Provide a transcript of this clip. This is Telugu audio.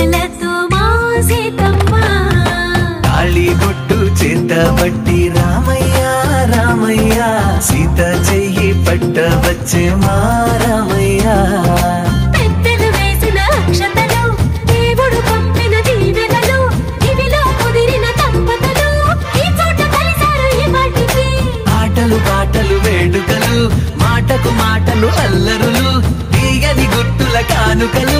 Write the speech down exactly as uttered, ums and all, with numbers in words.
పూజలతో మా సీతమ్మ తాళి బొట్టు చేతబట్టి రామయ్య రామయ్య సీత చెయ్యి పట్ట వచ్చే మా రామయ్య పెద్దలు వేసిన అక్షతలు దేవుడు పంపిన దీవెనలు ఇవిలో కుదిరిన దంపతులు ఈ చోట కలిసారు ఈ వాటికి ఆటలు పాటలు వేడుకలు మాటకు మాటలు అల్లరులు తీయని గుర్తుల కానుకలు